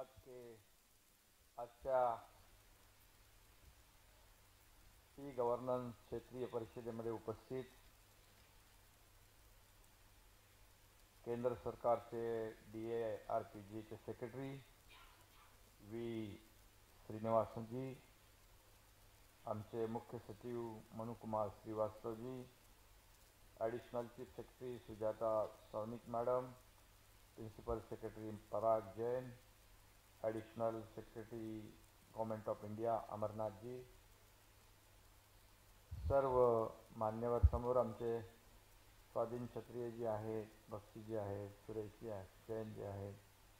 विभाग के आजच्या ई गव्हर्नन्स क्षेत्रीय परिषदेमध्ये उपस्थित केंद्र सरकारचे DARPG चे सेक्रेटरी वी श्रीनिवासन जी, आमचे मुख्य सचिव Manukumar Srivastava ji, additional chief secretary Sujata Saunik madam, principal secretary Parag Jain, additional secretary government of India Amarnath ji, सर्व मान्यवर समोर आमचे स्वाधीन क्षत्रिय जी आहेत, बक्षी जी आहेत, सुरेश जी आहेत, जैन जी आहेत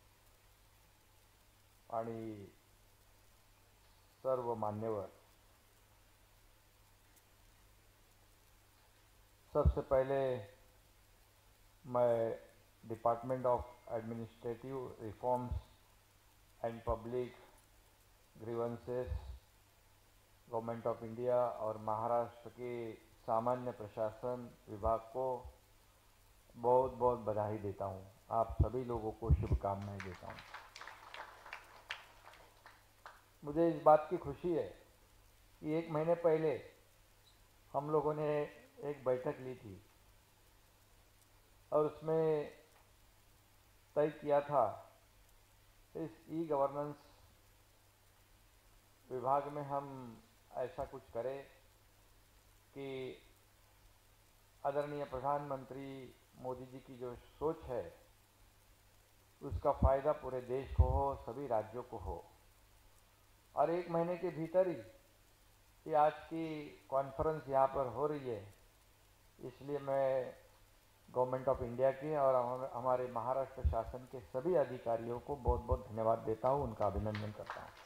आणि सर्व मान्यवर। सबसे पहले मैं department of administrative reforms and public grievances government of India और महाराष्ट्र के सामान्य प्रशासन विभाग को बहुत बहुत बधाई देता हूं। आप सभी लोगों को शुभकामनाएं देता हूं। मुझे इस बात की खुशी है कि 1 महीने पहले हम लोगों ने एक बैठक ली थी और उसमें तय किया था इस ई गवर्नेंस विभाग में हम ऐसा कुछ करें कि आदरणीय प्रधानमंत्री मोदी जी की जो सोच है उसका फायदा पूरे देश को हो, सभी राज्यों को हो। और 1 महीने के भीतर ही ये आज की कॉन्फ्रेंस यहाँ पर हो रही है, इसलिए मैं गवर्नमेंट ऑफ इंडिया के और हमारे महाराष्ट्र शासन के सभी अधिकारियों को बहुत बहुत धन्यवाद देता हूँ, उनका अभिनंदन करता हूँ।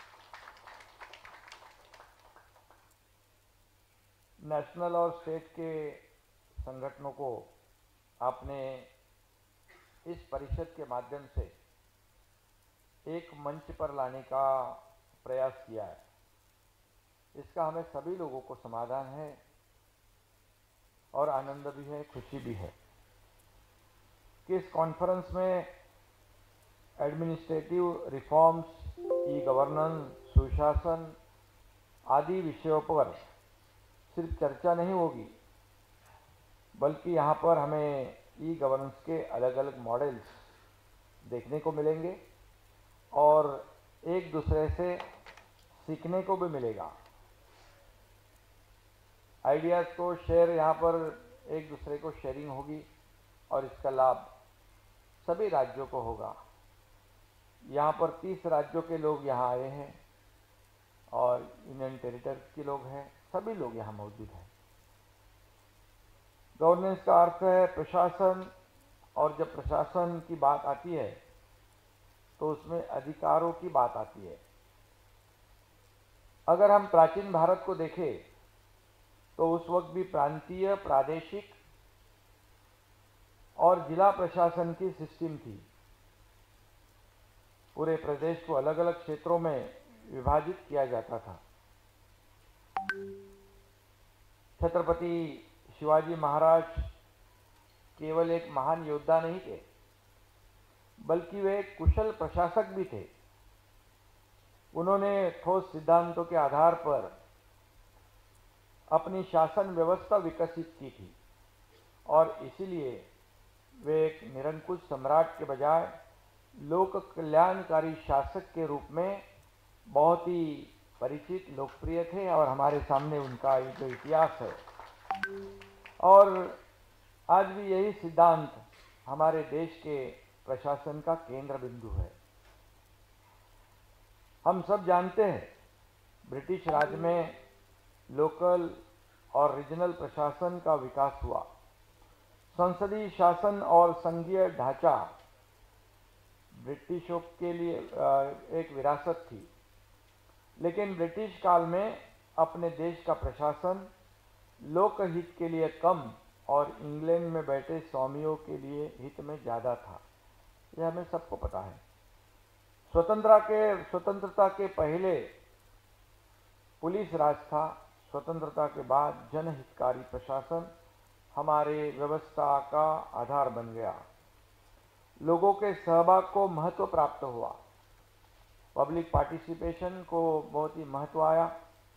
नेशनल और स्टेट के संगठनों को आपने इस परिषद के माध्यम से एक मंच पर लाने का प्रयास किया है। इसका हमें सभी लोगों को समाधान है और आनंद भी है, खुशी भी है कि इस कॉन्फ्रेंस में एडमिनिस्ट्रेटिव रिफॉर्म्स, ई गवर्नेंस, सुशासन आदि विषयों पर सिर्फ चर्चा नहीं होगी, बल्कि यहाँ पर हमें ई गवर्नेंस के अलग अलग मॉडल्स देखने को मिलेंगे और एक दूसरे से सीखने को भी मिलेगा। आइडियाज़ को शेयर यहाँ पर एक दूसरे को शेयरिंग होगी और इसका लाभ सभी राज्यों को होगा। यहाँ पर 30 राज्यों के लोग यहाँ आए हैं और यूनियन टेरिटरीज के लोग हैं, सभी लोग यहाँ मौजूद हैं। गवर्नेंस का अर्थ है प्रशासन, और जब प्रशासन की बात आती है तो उसमें अधिकारों की बात आती है। अगर हम प्राचीन भारत को देखें तो उस वक्त भी प्रांतीय, प्रादेशिक और जिला प्रशासन की सिस्टम थी। पूरे प्रदेश को अलग अलग क्षेत्रों में विभाजित किया जाता था। छत्रपति शिवाजी महाराज केवल एक महान योद्धा नहीं थे, बल्कि वे एक कुशल प्रशासक भी थे। उन्होंने ठोस सिद्धांतों के आधार पर अपनी शासन व्यवस्था विकसित की थी और इसीलिए वे एक निरंकुश सम्राट के बजाय लोक कल्याणकारी शासक के रूप में बहुत ही परिचित, लोकप्रिय थे और हमारे सामने उनका जो इतिहास है और आज भी यही सिद्धांत हमारे देश के प्रशासन का केंद्र बिंदु है। हम सब जानते हैं ब्रिटिश राज में लोकल और रीजनल प्रशासन का विकास हुआ। संसदीय शासन और संघीय ढांचा ब्रिटिशों के लिए एक विरासत थी, लेकिन ब्रिटिश काल में अपने देश का प्रशासन लोकहित के लिए कम और इंग्लैंड में बैठे स्वामियों के लिए हित में ज़्यादा था। यह हमें सबको पता है। स्वतंत्रता के पहले पुलिस राज था, स्वतंत्रता के बाद जनहितकारी प्रशासन हमारे व्यवस्था का आधार बन गया। लोगों के सहभाग को महत्व प्राप्त हुआ। पब्लिक पार्टिसिपेशन को बहुत ही महत्व आया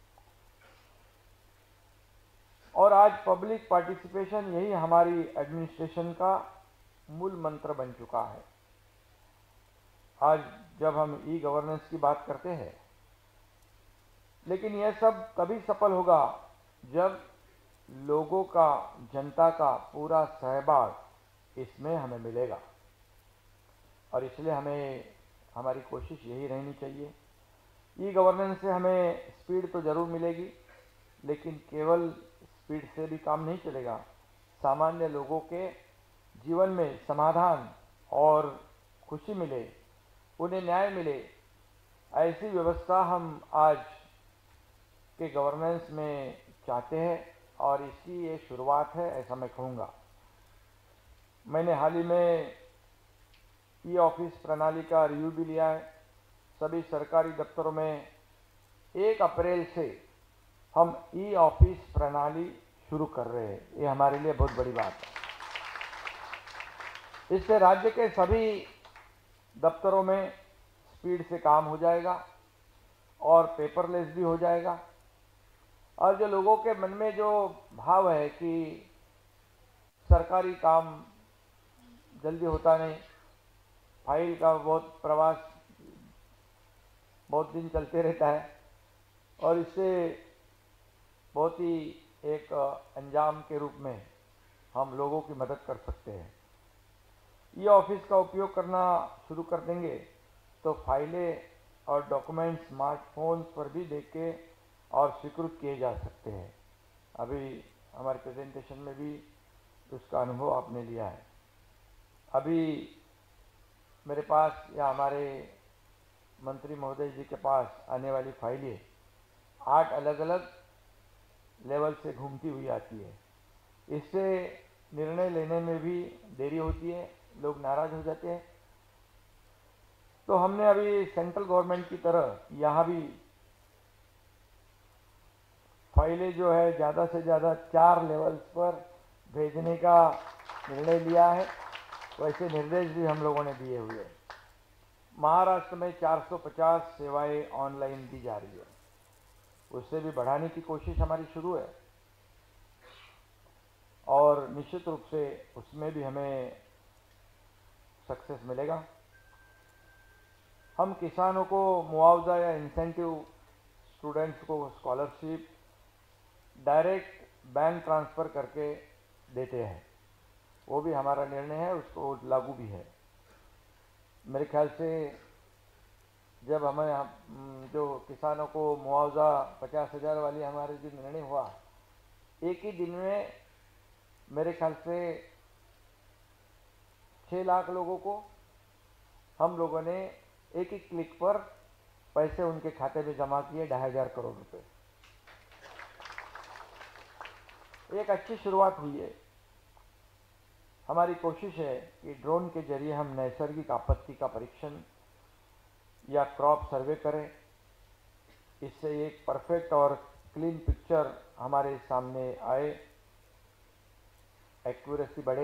और आज पब्लिक पार्टिसिपेशन यही हमारी एडमिनिस्ट्रेशन का मूल मंत्र बन चुका है। आज जब हम ई गवर्नेंस की बात करते हैं, लेकिन यह सब तभी सफल होगा जब लोगों का, जनता का पूरा सहभाग इसमें हमें मिलेगा और इसलिए हमारी कोशिश यही रहनी चाहिए। ई गवर्नेंस से हमें स्पीड तो जरूर मिलेगी, लेकिन केवल स्पीड से भी काम नहीं चलेगा। सामान्य लोगों के जीवन में समाधान और खुशी मिले, उन्हें न्याय मिले, ऐसी व्यवस्था हम आज के गवर्नेंस में चाहते हैं और इसकी ये शुरुआत है, ऐसा मैं कहूँगा। मैंने हाल ही में ई ऑफिस प्रणाली का रिव्यू भी लिया है। सभी सरकारी दफ्तरों में 1 अप्रैल से हम ई ऑफिस प्रणाली शुरू कर रहे हैं। ये हमारे लिए बहुत बड़ी बात है। इससे राज्य के सभी दफ्तरों में स्पीड से काम हो जाएगा और पेपरलेस भी हो जाएगा। और जो लोगों के मन में जो भाव है कि सरकारी काम जल्दी होता नहीं, फाइल का प्रवास बहुत दिन चलते रहता है और इससे बहुत ही एक अंजाम के रूप में हम लोगों की मदद कर सकते हैं। ई ऑफिस का उपयोग करना शुरू कर देंगे तो फाइलें और डॉक्यूमेंट स्मार्टफोन पर भी देख के और स्वीकृत किए जा सकते हैं। अभी हमारे प्रेजेंटेशन में भी उसका अनुभव आपने लिया है। अभी मेरे पास या हमारे मंत्री महोदय जी के पास आने वाली फाइलें 8 अलग अलग लेवल से घूमती हुई आती है। इससे निर्णय लेने में भी देरी होती है, लोग नाराज हो जाते हैं। तो हमने अभी सेंट्रल गवर्नमेंट की तरह यहाँ भी फाइलें जो है ज़्यादा से ज़्यादा 4 लेवल्स पर भेजने का निर्णय लिया है। वैसे निर्देश भी हम लोगों ने दिए हुए हैं। महाराष्ट्र में 450 सेवाएं ऑनलाइन दी जा रही है, उससे भी बढ़ाने की कोशिश हमारी शुरू है और निश्चित रूप से उसमें भी हमें सक्सेस मिलेगा। हम किसानों को मुआवजा या इंसेंटिव, स्टूडेंट्स को स्कॉलरशिप डायरेक्ट बैंक ट्रांसफ़र करके देते हैं, वो भी हमारा निर्णय है, उसको लागू भी है। मेरे ख्याल से जब हमें जो किसानों को मुआवजा 50,000 वाली हमारे जो निर्णय हुआ, एक ही दिन में मेरे ख्याल से 6 लाख लोगों को हम लोगों ने एक ही क्लिक पर पैसे उनके खाते में जमा किए, 2,500 करोड़ रुपए। एक अच्छी शुरुआत हुई है। हमारी कोशिश है कि ड्रोन के जरिए हम नैसर्गिक आपत्ति का परीक्षण या क्रॉप सर्वे करें। इससे एक परफेक्ट और क्लीन पिक्चर हमारे सामने आए, एक्यूरेसी बढ़े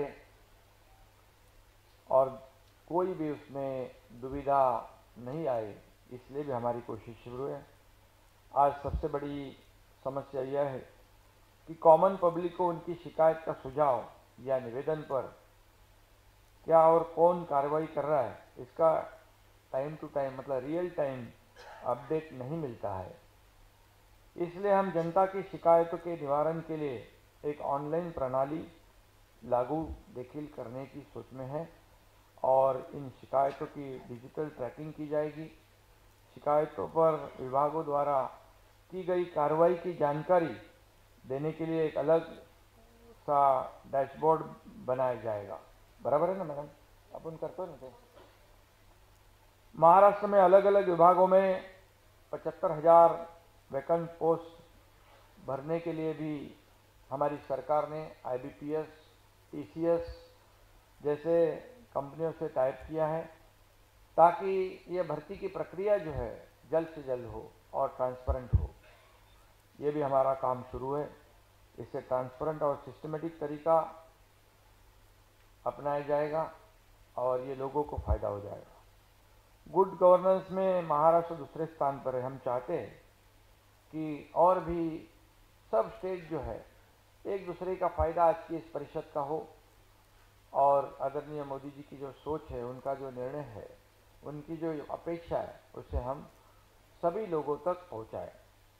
और कोई भी उसमें दुविधा नहीं आए, इसलिए भी हमारी कोशिश शुरू है। आज सबसे बड़ी समस्या यह है कि कॉमन पब्लिक को उनकी शिकायत का सुझाव या निवेदन पर क्या और कौन कार्रवाई कर रहा है, इसका टाइम टू टाइम मतलब रियल टाइम अपडेट नहीं मिलता है। इसलिए हम जनता की शिकायतों के निवारण के लिए एक ऑनलाइन प्रणाली लागू देखिल करने की सोच में है और इन शिकायतों की डिजिटल ट्रैकिंग की जाएगी। शिकायतों पर विभागों द्वारा की गई कार्रवाई की जानकारी देने के लिए एक अलग सा डैशबोर्ड बनाया जाएगा। बराबर है ना मैडम, अपन करते हो ना। तो महाराष्ट्र में अलग अलग विभागों में 75,000 वैकेंट पोस्ट भरने के लिए भी हमारी सरकार ने IBPS, TCS जैसे कंपनियों से टाइप किया है, ताकि ये भर्ती की प्रक्रिया जो है जल्द से जल्द हो और ट्रांसपेरेंट हो। ये भी हमारा काम शुरू है। इससे ट्रांसपेरेंट और सिस्टमेटिक तरीका अपनाया जाएगा और ये लोगों को फायदा हो जाएगा। गुड गवर्नेंस में महाराष्ट्र दूसरे स्थान पर है। हम चाहते हैं कि और भी सब स्टेट जो है एक दूसरे का फायदा आज की इस परिषद का हो, और आदरणीय मोदी जी की जो सोच है, उनका जो निर्णय है, उनकी जो अपेक्षा है, उसे हम सभी लोगों तक पहुंचाएं।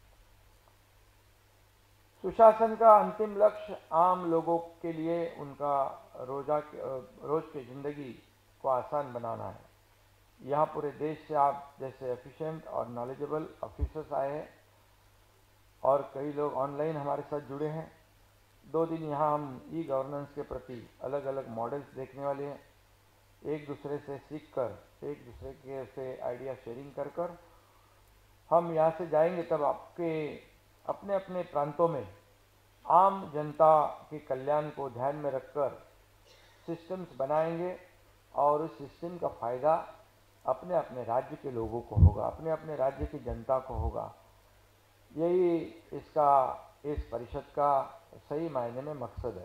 सुशासन का अंतिम लक्ष्य आम लोगों के लिए उनका रोज की जिंदगी को आसान बनाना है। यहाँ पूरे देश से आप जैसे एफिशिएंट और नॉलेजेबल ऑफिसर्स आए हैं और कई लोग ऑनलाइन हमारे साथ जुड़े हैं। 2 दिन यहाँ हम ई गवर्नेंस के प्रति अलग अलग मॉडल्स देखने वाले हैं। एक दूसरे से सीखकर, एक दूसरे के से आइडिया शेयरिंग कर हम यहाँ से जाएंगे, तब आपके अपने अपने प्रांतों में आम जनता के कल्याण को ध्यान में रखकर सिस्टम्स बनाएंगे और उस सिस्टम का फायदा अपने अपने राज्य के लोगों को होगा, अपने अपने राज्य की जनता को होगा। यही इस परिषद का सही मायने में मकसद है।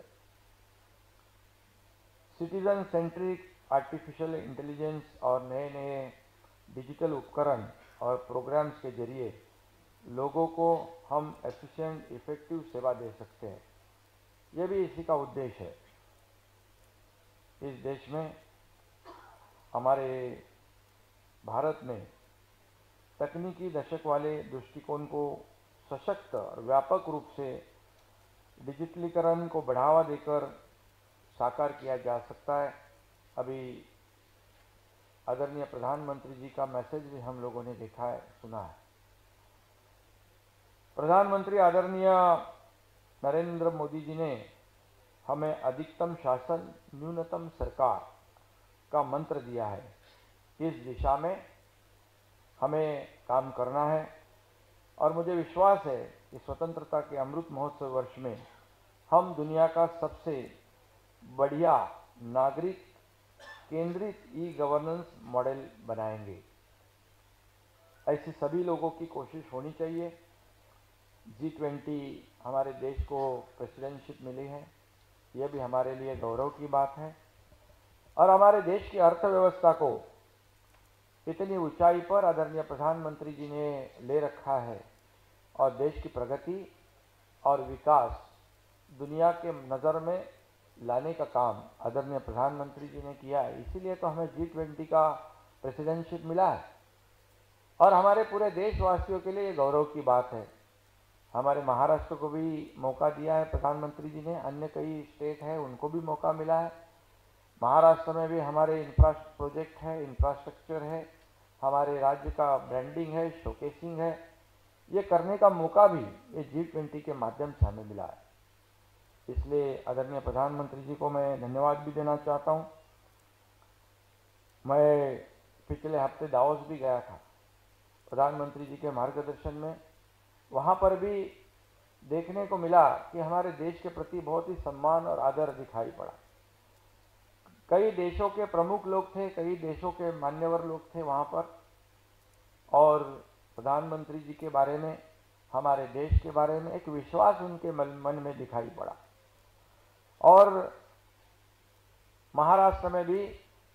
सिटीजन सेंट्रिक आर्टिफिशियल इंटेलिजेंस और नए नए डिजिटल उपकरण और प्रोग्राम्स के जरिए लोगों को हम एफिशिएंट इफेक्टिव सेवा दे सकते हैं। यह भी इसी का उद्देश्य है। इस देश में, हमारे भारत में तकनीकी दशक वाले दृष्टिकोण को सशक्त और व्यापक रूप से डिजिटलीकरण को बढ़ावा देकर साकार किया जा सकता है। अभी आदरणीय प्रधानमंत्री जी का मैसेज भी हम लोगों ने देखा है, सुना है। प्रधानमंत्री आदरणीय नरेंद्र मोदी जी ने हमें अधिकतम शासन न्यूनतम सरकार का मंत्र दिया है। इस दिशा में हमें काम करना है और मुझे विश्वास है कि स्वतंत्रता के अमृत महोत्सव वर्ष में हम दुनिया का सबसे बढ़िया नागरिक केंद्रित ई गवर्नेंस मॉडल बनाएंगे। ऐसी सभी लोगों की कोशिश होनी चाहिए। G20 हमारे देश को प्रेसिडेंटशिप मिली है, यह भी हमारे लिए गौरव की बात है और हमारे देश की अर्थव्यवस्था को इतनी ऊंचाई पर आदरणीय प्रधानमंत्री जी ने ले रखा है और देश की प्रगति और विकास दुनिया के नज़र में लाने का काम आदरणीय प्रधानमंत्री जी ने किया है। इसीलिए तो हमें G20 का प्रेसिडेंटशिप मिला है और हमारे पूरे देशवासियों के लिए गौरव की बात है। हमारे महाराष्ट्र को भी मौका दिया है प्रधानमंत्री जी ने, अन्य कई स्टेट है उनको भी मौका मिला है। महाराष्ट्र में भी हमारे प्रोजेक्ट है, इंफ्रास्ट्रक्चर है, हमारे राज्य का ब्रांडिंग है, शोकेसिंग है। ये करने का मौका भी ये G20 के माध्यम से हमें मिला है। इसलिए आदरणीय प्रधानमंत्री जी को मैं धन्यवाद भी देना चाहता हूँ। मैं पिछले हफ्ते दावोस भी गया था प्रधानमंत्री जी के मार्गदर्शन में। वहाँ पर भी देखने को मिला कि हमारे देश के प्रति बहुत ही सम्मान और आदर दिखाई पड़ा। कई देशों के प्रमुख लोग थे, कई देशों के मान्यवर लोग थे वहाँ पर, और प्रधानमंत्री जी के बारे में, हमारे देश के बारे में एक विश्वास उनके मन में दिखाई पड़ा। और महाराष्ट्र में भी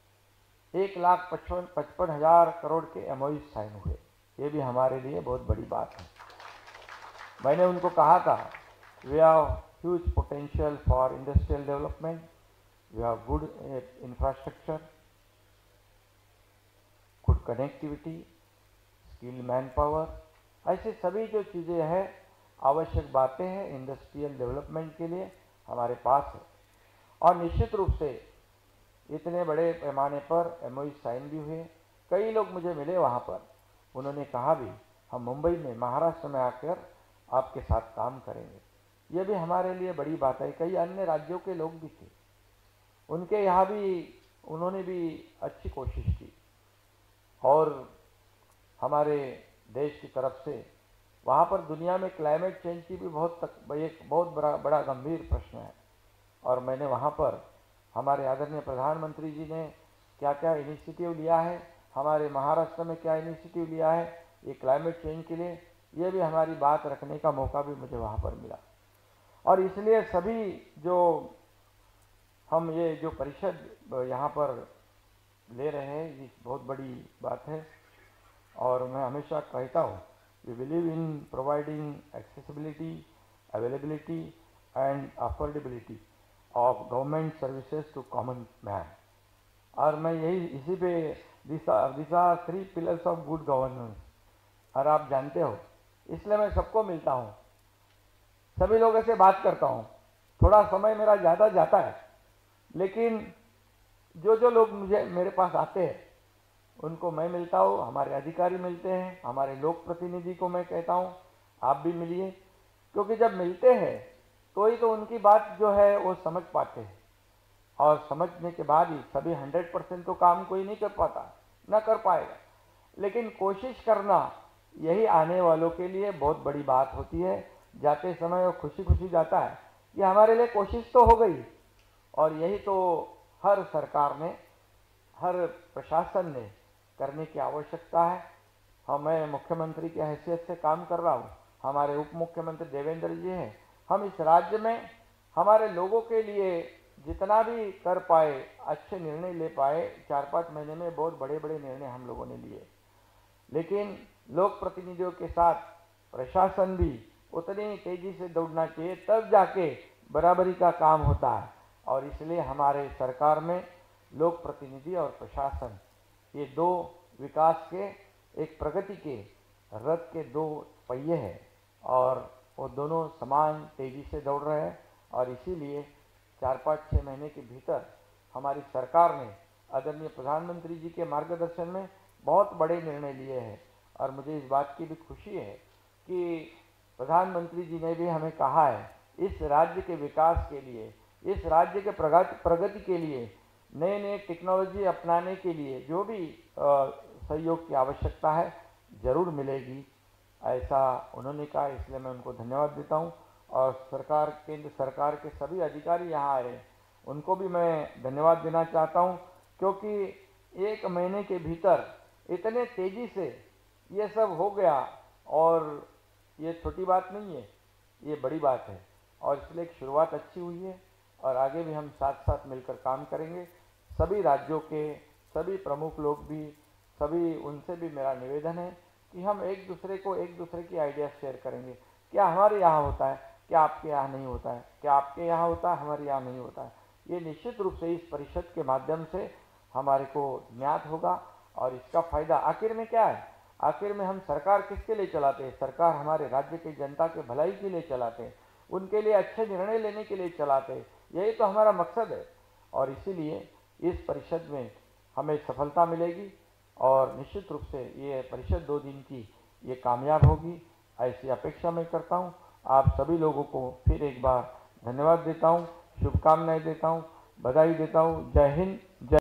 1,55,000 करोड़ के MOU साइन हुए। ये भी हमारे लिए बहुत बड़ी बात है। मैंने उनको कहा था, we have huge potential for industrial development, we have good infrastructure, good connectivity, skill man power, ऐसे सभी जो चीज़ें हैं, आवश्यक बातें हैं इंडस्ट्रियल डेवलपमेंट के लिए हमारे पास है। और निश्चित रूप से इतने बड़े पैमाने पर MOU साइन भी हुए। कई लोग मुझे मिले वहाँ पर, उन्होंने कहा भी हम मुंबई में, महाराष्ट्र में आकर आपके साथ काम करेंगे। ये भी हमारे लिए बड़ी बात है। कई अन्य राज्यों के लोग भी थे, उनके यहाँ भी उन्होंने भी अच्छी कोशिश की और हमारे देश की तरफ से वहाँ पर दुनिया में क्लाइमेट चेंज की भी एक बहुत बड़ा गंभीर प्रश्न है। और मैंने वहाँ पर हमारे आदरणीय प्रधानमंत्री जी ने क्या क्या इनिशिएटिव लिया है, हमारे महाराष्ट्र में क्या इनिशिएटिव लिया है ये क्लाइमेट चेंज के लिए, ये भी हमारी बात रखने का मौका भी मुझे वहाँ पर मिला। और इसलिए सभी जो हम ये जो परिषद यहाँ पर ले रहे हैं, ये बहुत बड़ी बात है। और मैं हमेशा कहता हूँ, we believe in providing accessibility, availability and affordability of government services to common man. और मैं यही इसी पे this are 3 pillars of good governance. और आप जानते हो, इसलिए मैं सबको मिलता हूँ, सभी लोगों से बात करता हूँ। थोड़ा समय मेरा ज़्यादा जाता है, लेकिन जो लोग मेरे पास आते हैं उनको मैं मिलता हूँ, हमारे अधिकारी मिलते हैं, हमारे लोक प्रतिनिधि को मैं कहता हूँ आप भी मिलिए, क्योंकि जब मिलते हैं तो ही तो उनकी बात जो है वो समझ पाते हैं। और समझने के बाद ही सभी 100% तो काम कोई नहीं कर पाता, ना कर पाएगा, लेकिन कोशिश करना यही आने वालों के लिए बहुत बड़ी बात होती है। जाते समय वो खुशी खुशी जाता है कि हमारे लिए कोशिश तो हो गई। और यही तो हर सरकार ने, हर प्रशासन ने करने की आवश्यकता है। मैं मुख्यमंत्री की हैसियत से काम कर रहा हूँ, हमारे उप मुख्यमंत्री देवेंद्र जी हैं। हम इस राज्य में हमारे लोगों के लिए जितना भी कर पाए, अच्छे निर्णय ले पाए। 4-5 महीने में बहुत बड़े बड़े निर्णय हम लोगों ने लिए, लेकिन लोक प्रतिनिधियों के साथ प्रशासन भी उतनी तेजी से दौड़ना चाहिए, तब जाके बराबरी का काम होता है। और इसलिए हमारे सरकार में लोक प्रतिनिधि और प्रशासन, ये दो विकास के, एक प्रगति के रथ के 2 पहिए हैं, और वो दोनों समान तेजी से दौड़ रहे हैं। और इसीलिए 4-5-6 महीने के भीतर हमारी सरकार ने आदरणीय प्रधानमंत्री जी के मार्गदर्शन में बहुत बड़े निर्णय लिए हैं। और मुझे इस बात की भी खुशी है कि प्रधानमंत्री जी ने भी हमें कहा है, इस राज्य के विकास के लिए, इस राज्य के प्रगति के लिए, नए नए टेक्नोलॉजी अपनाने के लिए जो भी सहयोग की आवश्यकता है जरूर मिलेगी, ऐसा उन्होंने कहा। इसलिए मैं उनको धन्यवाद देता हूँ। और सरकार, केंद्र सरकार के सभी अधिकारी यहाँ आए, उनको भी मैं धन्यवाद देना चाहता हूँ, क्योंकि 1 महीने के भीतर इतने तेजी से ये सब हो गया। और ये छोटी बात नहीं है, ये बड़ी बात है। और इसलिए एक शुरुआत अच्छी हुई है, और आगे भी हम साथ साथ मिलकर काम करेंगे। सभी राज्यों के सभी प्रमुख लोग भी, सभी, उनसे भी मेरा निवेदन है कि हम एक दूसरे की आइडिया शेयर करेंगे। क्या हमारे यहाँ होता है, क्या आपके यहाँ नहीं होता है, क्या आपके यहाँ होता है, हमारे यहाँ नहीं होता है। ये निश्चित रूप से इस परिषद के माध्यम से हमारे को ज्ञात होगा। और इसका फायदा आखिर में क्या है, आखिर में हम सरकार किसके लिए चलाते हैं? सरकार हमारे राज्य की जनता के भलाई के लिए चलाते हैं, उनके लिए अच्छे निर्णय लेने के लिए चलाते हैं। यही तो हमारा मकसद है। और इसीलिए इस परिषद में हमें सफलता मिलेगी, और निश्चित रूप से ये परिषद 2 दिन की ये कामयाब होगी, ऐसी अपेक्षा मैं करता हूँ। आप सभी लोगों को फिर एक बार धन्यवाद देता हूँ, शुभकामनाएं देता हूँ, बधाई देता हूँ। जय हिंद,